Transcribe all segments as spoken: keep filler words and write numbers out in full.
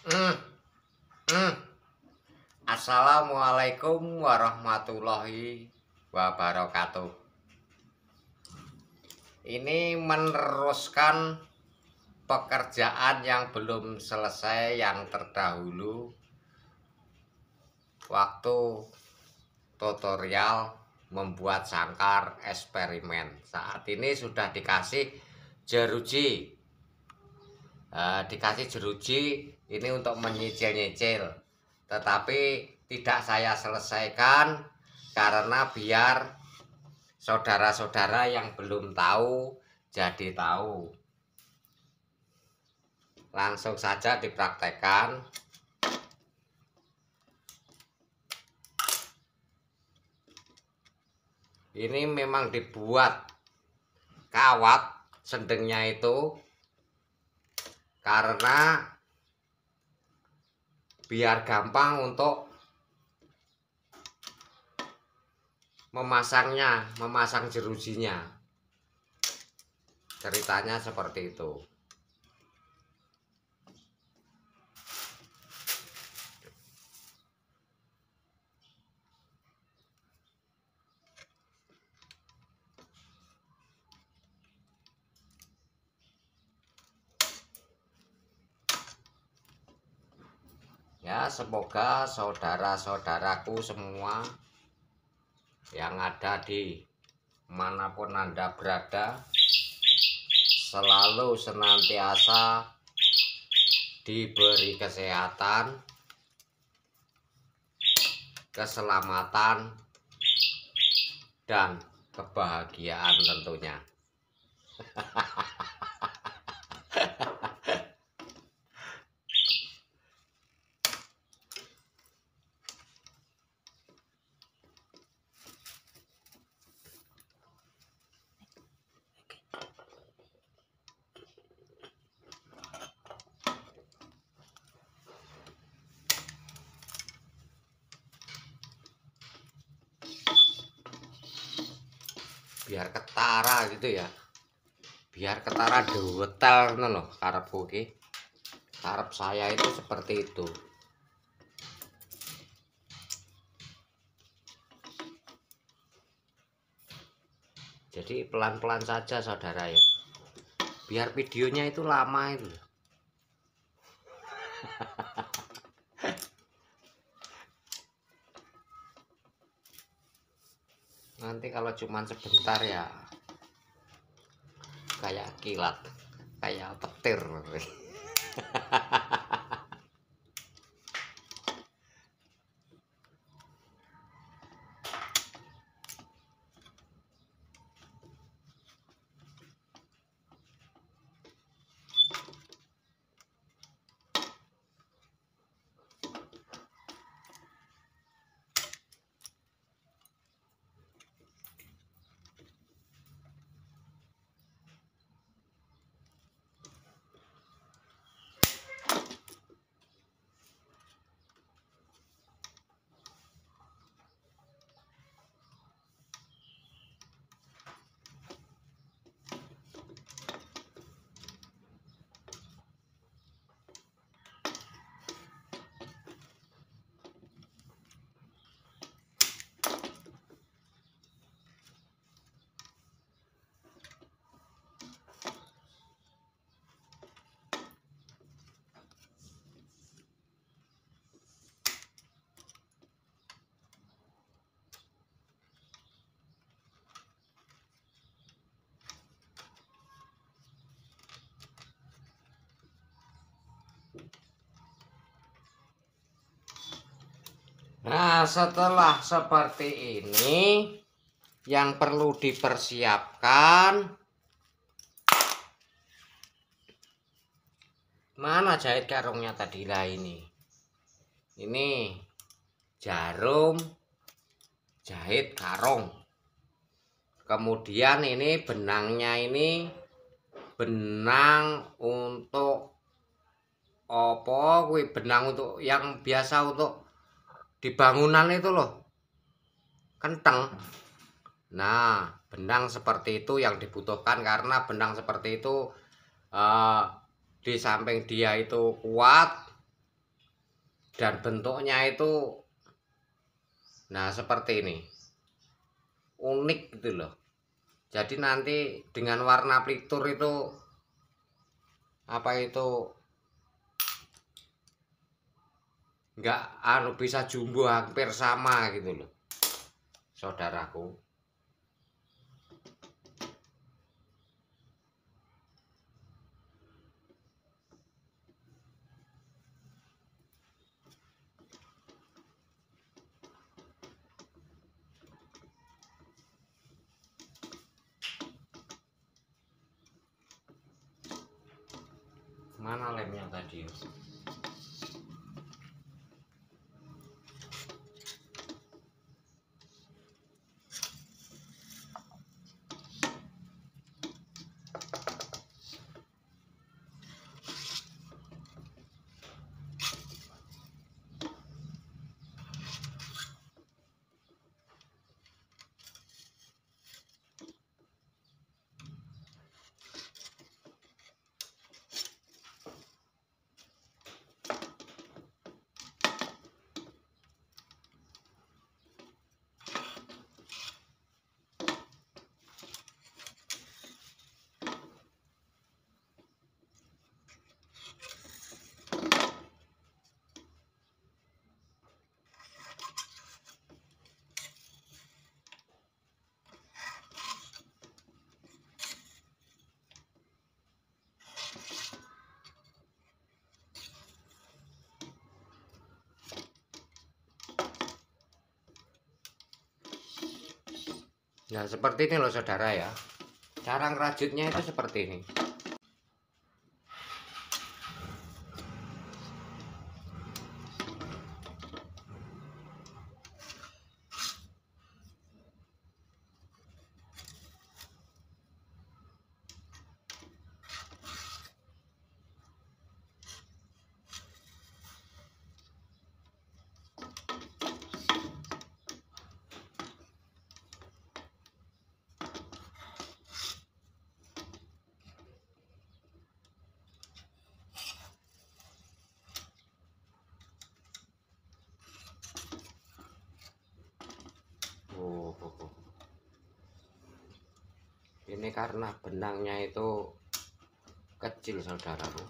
Hmm, hmm. Assalamualaikum warahmatullahi wabarakatuh. Ini meneruskan pekerjaan yang belum selesai yang terdahulu waktu tutorial membuat sangkar eksperimen. Saat ini sudah dikasih jeruji. Uh, dikasih jeruji ini untuk menyicil-nyicil, tetapi tidak saya selesaikan karena biar saudara-saudara yang belum tahu jadi tahu. Langsung saja dipraktekkan. Ini memang dibuat kawat sendengnya itu karena biar gampang untuk memasangnya, memasang jerujinya. Ceritanya seperti itu. Ya, semoga saudara-saudaraku semua yang ada di manapun Anda berada selalu senantiasa diberi kesehatan, keselamatan, dan kebahagiaan tentunya. Biar ketara gitu ya, biar ketara detail loh karepku ki. Karep saya itu seperti itu. Jadi pelan-pelan saja saudara ya, biar videonya itu lama itu. Nanti kalau cuman sebentar ya kayak kilat, kayak petir. Nah, setelah seperti ini, yang perlu dipersiapkan, mana jahit karungnya tadi lah ini. Ini jarum jahit karung. Kemudian ini benangnya ini benang untuk apa? Kuwi benang untuk yang biasa untuk di bangunan itu loh, kenteng. Nah, benang seperti itu yang dibutuhkan karena benang seperti itu eh, di samping dia itu kuat, dan bentuknya itu nah seperti ini, unik gitu loh. Jadi nanti dengan warna plitur itu apa itu enggak anu bisa jumbo hampir sama gitu loh saudaraku. Mana lemnya tadi? Nah seperti ini loh saudara ya, cara ngerajutnya itu seperti ini. Oh, oh, oh. Ini karena benangnya itu kecil saudaraku.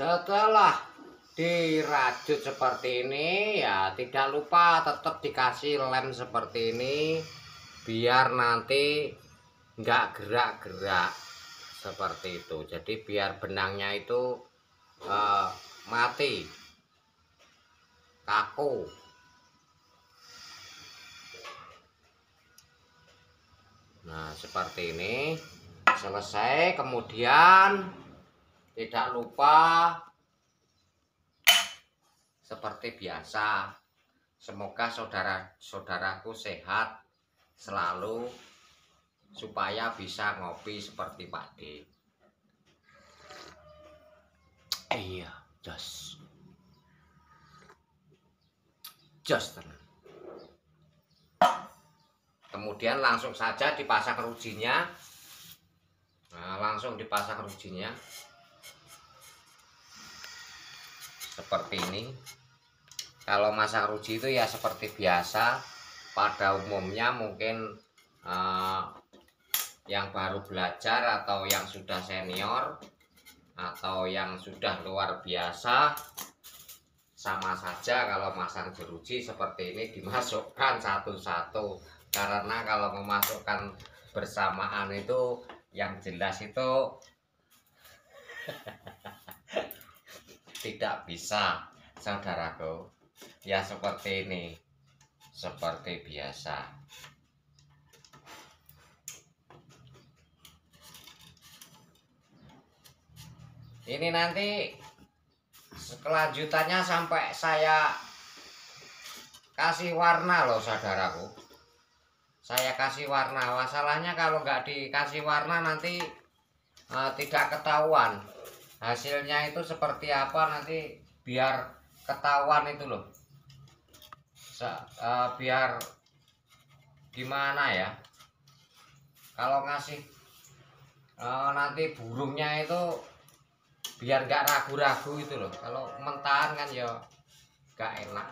Setelah dirajut seperti ini ya tidak lupa tetap dikasih lem seperti ini biar nanti nggak gerak-gerak seperti itu. Jadi biar benangnya itu uh, mati, kaku. Nah seperti ini. Selesai, kemudian tidak lupa seperti biasa, semoga saudara-saudaraku sehat selalu supaya bisa ngopi seperti Pak D. Iya, jos. Jos tenan. Kemudian langsung saja dipasang rujinya. Nah, langsung dipasang rujinya seperti ini. Kalau masang ruji itu ya seperti biasa pada umumnya, mungkin eh, yang baru belajar atau yang sudah senior atau yang sudah luar biasa sama saja. Kalau masang jeruji seperti ini dimasukkan satu-satu, karena kalau memasukkan bersamaan itu yang jelas itu tidak bisa, saudaraku. Ya seperti ini, seperti biasa. Ini nanti kelanjutannya sampai saya kasih warna loh, saudaraku. Saya kasih warna. Masalahnya kalau nggak dikasih warna nanti uh, tidak ketahuan hasilnya itu seperti apa. Nanti biar ketahuan itu loh. Se uh, biar gimana ya, kalau ngasih uh, nanti burungnya itu biar nggak ragu-ragu itu loh. Kalau mentahan kan ya nggak enak.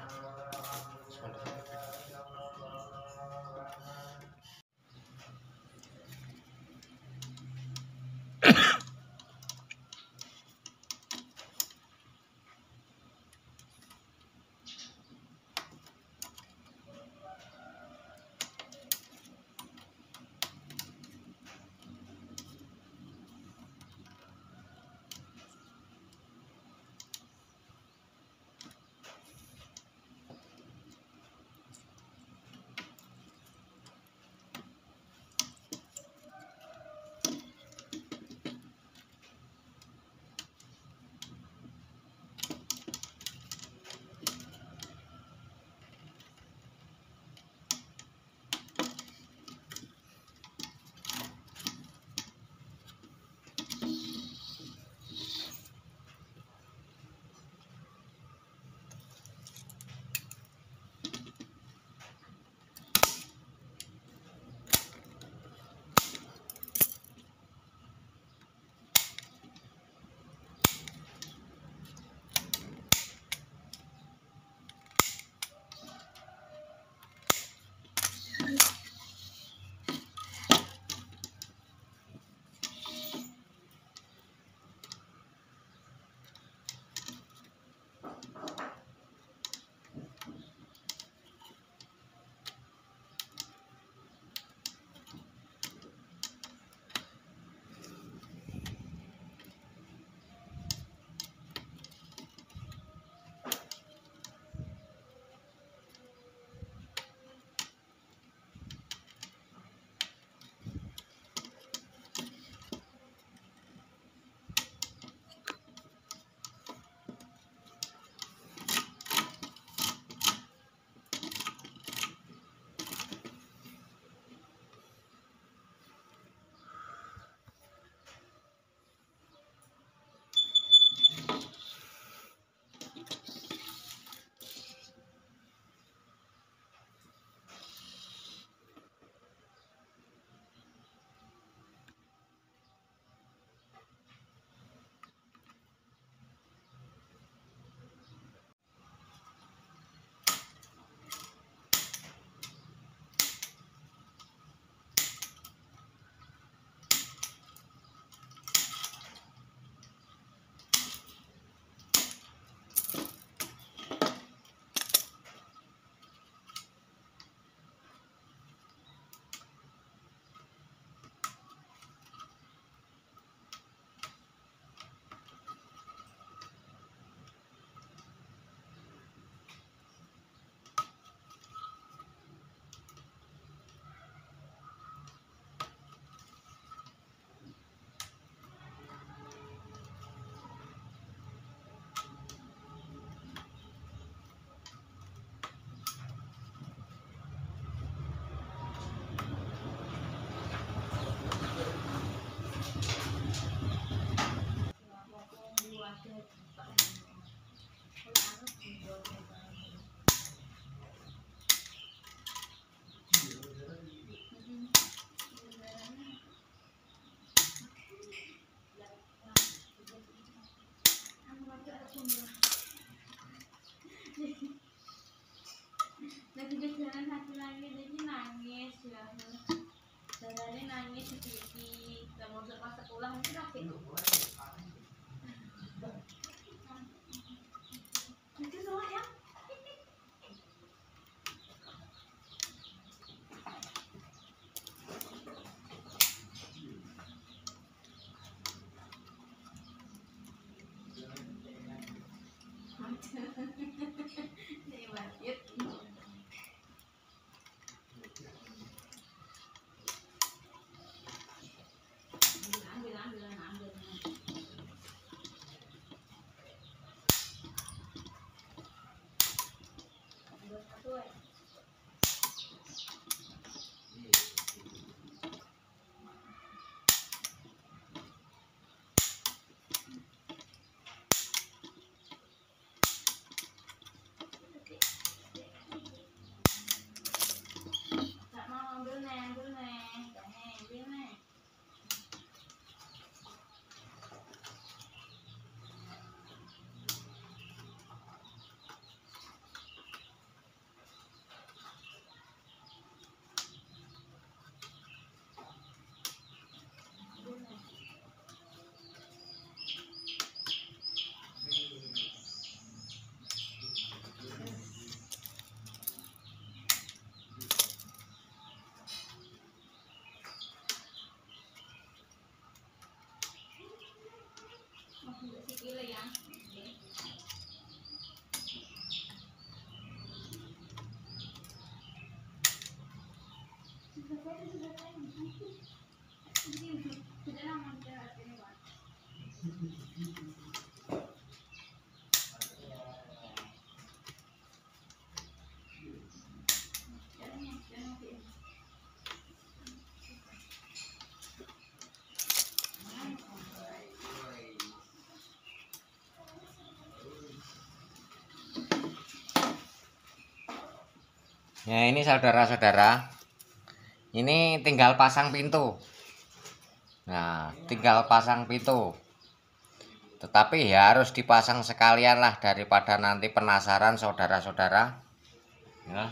Ya ini saudara-saudara, ini tinggal pasang pintu. Nah, tinggal pasang pintu. Tetapi ya harus dipasang sekalian lah, daripada nanti penasaran saudara-saudara. Ya.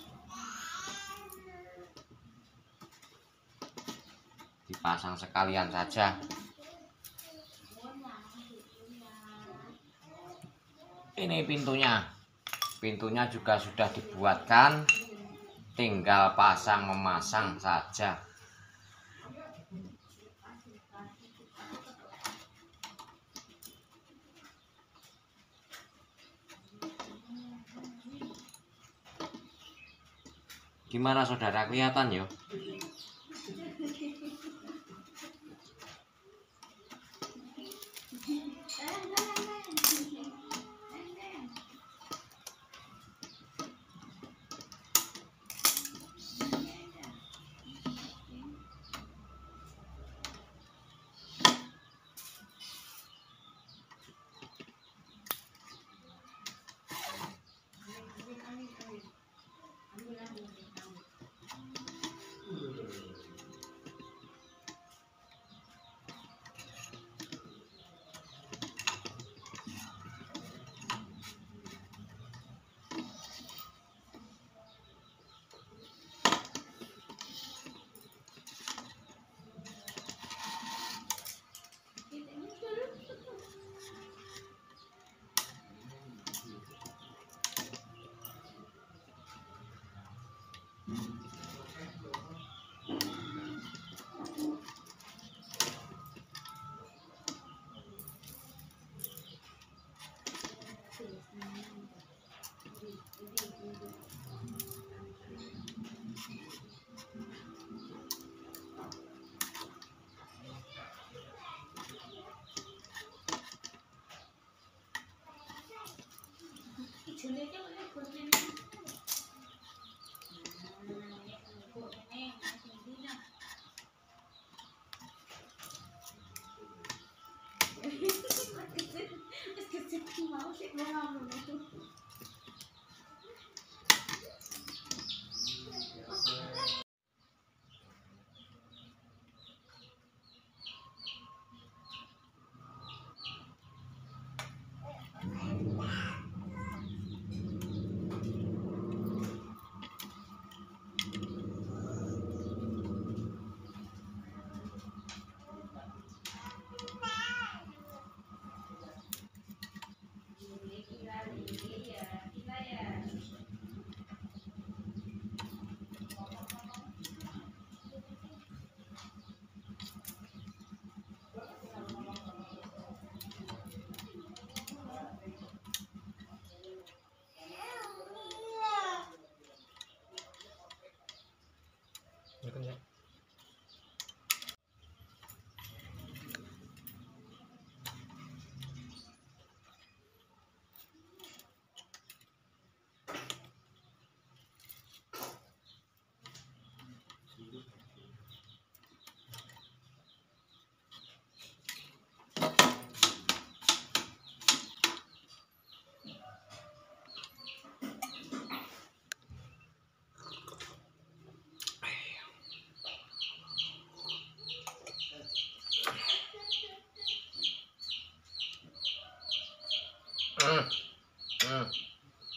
Dipasang sekalian saja. Ini pintunya. Pintunya juga sudah dibuatkan. Tinggal pasang memasang saja. Gimana saudara, kelihatan ya?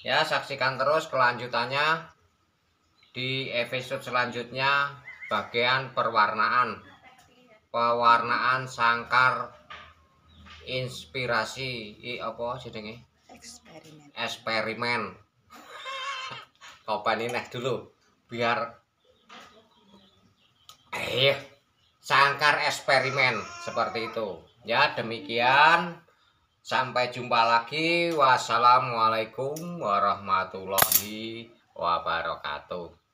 Ya, saksikan terus kelanjutannya di episode selanjutnya, bagian perwarnaan. Pewarnaan sangkar inspirasi i apa jenenge? Eksperimen. Eksperimen. Coba ini dulu biar eh sangkar eksperimen seperti itu. Ya, demikian. Sampai jumpa lagi. Wassalamualaikum warahmatullahi wabarakatuh.